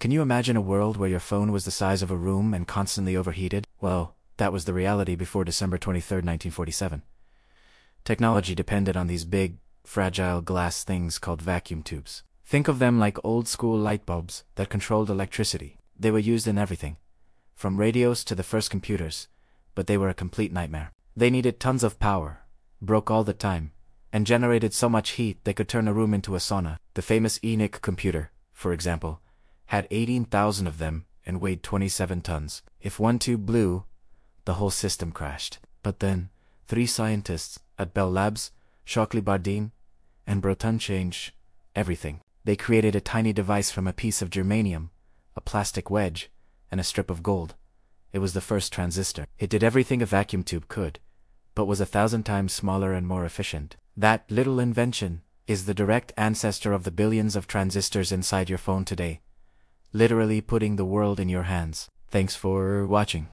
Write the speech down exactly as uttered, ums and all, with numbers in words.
Can you imagine a world where your phone was the size of a room and constantly overheated? Well, that was the reality before December twenty-third, nineteen forty-seven. Technology depended on these big, fragile glass things called vacuum tubes. Think of them like old-school light bulbs that controlled electricity. They were used in everything, from radios to the first computers, but they were a complete nightmare. They needed tons of power, broke all the time, and generated so much heat they could turn a room into a sauna. The famous ENIAC computer, for example, had eighteen thousand of them and weighed twenty-seven tons. If one tube blew, the whole system crashed. But then, three scientists at Bell Labs, Shockley, Bardeen, and Brattain changed everything. They created a tiny device from a piece of germanium, a plastic wedge, and a strip of gold. It was the first transistor. It did everything a vacuum tube could, but was a thousand times smaller and more efficient. That little invention is the direct ancestor of the billions of transistors inside your phone today, literally putting the world in your hands. Thanks for watching.